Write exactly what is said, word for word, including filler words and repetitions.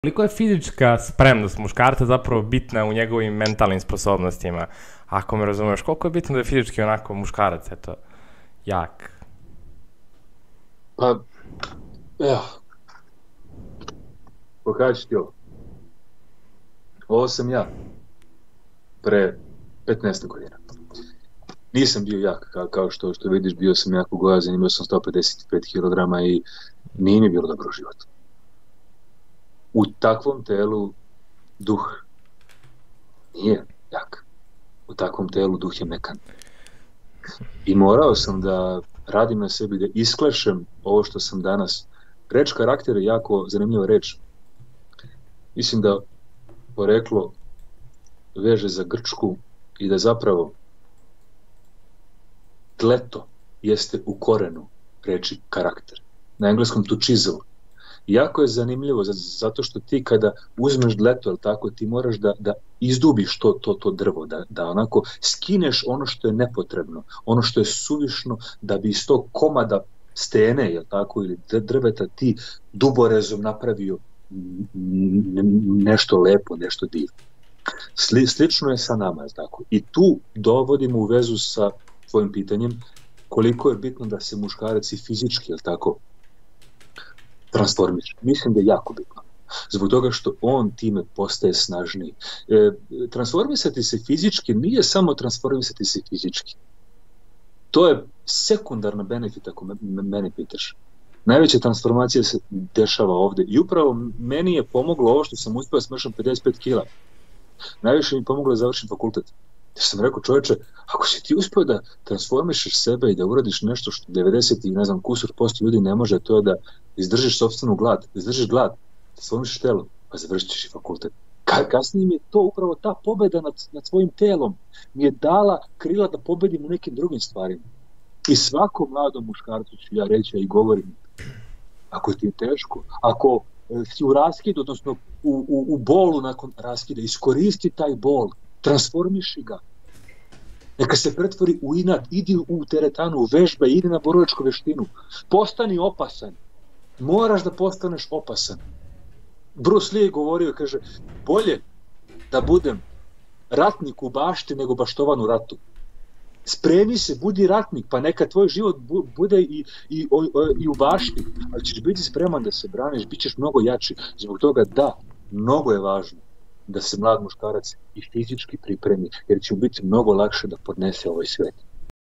Koliko je fizička spremnost muškarca zapravo bitna u njegovim mentalnim sposobnostima? Ako me razumeš, koliko je bitno da je fizički onako muškarac, eto, jak? Pa, evo, pokaži ti ovo. Ovo sam ja, pre petnaest godina. Nisam bio jak, kao, kao što, što vidiš, bio sam jako gojazan, imao sam sto pedeset pet kilograma i nije mi bilo dobro u životu. U takvom telu duh nije jak. U takvom telu duh je mekan. I morao sam da radim na sebi, da isklešem ovo što sam danas. Reč karakter je jako zanimljiva reč. Mislim da poreklo veže za Grčku i da zapravo tleto jeste u korenu reči karakter. Na engleskom to chisel. Jako je zanimljivo zato što ti kada uzmeš dleto, tako, ti moraš da, da izdubiš to, to, to drvo, da, da onako skineš ono što je nepotrebno, ono što je suvišno, da bi iz tog komada stene, jel tako, ili drveta ti duborezom napravio nešto lepo, nešto divno. Sli, slično je sa nama, jel tako. I tu dovodimo u vezu sa tvojim pitanjem koliko je bitno da se muškarac i fizički, jel tako, transformiš. Mislim da je jako bitno. Zbog toga što on time postaje snažniji. E, transformisati se fizički nije samo transformisati se fizički. To je sekundarna benefit ako me, mene pitaš. Najveća transformacija se dešava ovde. I upravo meni je pomoglo ovo što sam uspio da smršam pedeset pet kila. Najviše mi pomoglo da završim fakultet. Ja sam rekao, čovječe, ako si ti uspio da transformišeš sebe i da uradiš nešto što devedeset i ne znam kusur posto ljudi ne može, to je da izdržiš sopstvenu glad, da izdržiš glad, da transformišeš telo, pa završit ćeš i fakultet. Kasnije mi je to upravo ta pobeda nad, nad svojim telom mi je dala krila da pobedim u nekim drugim stvarima. I svakom mladom muškarcu ću ja reći, i govorim, ako ti je teško, ako si u raskidu, odnosno u, u, u bolu nakon raskida, iskoristi taj bol, transformiši ga. Neka se pretvori u inat, idi u teretanu, u vežbe, idi na borilačku veštinu. Postani opasan. Moraš da postaneš opasan. Bruce Lee je govorio, kaže, bolje da budem ratnik u bašti nego baštovan u ratu. Spremi se, budi ratnik, pa neka tvoj život bude i, i, i u bašti, ali ćeš biti spreman da se braniš, bit ćeš mnogo jači. Zbog toga da, mnogo je važno da se mlad muškarac i fizički pripremi, jer će biti mnogo lakše da podnese ovaj svet.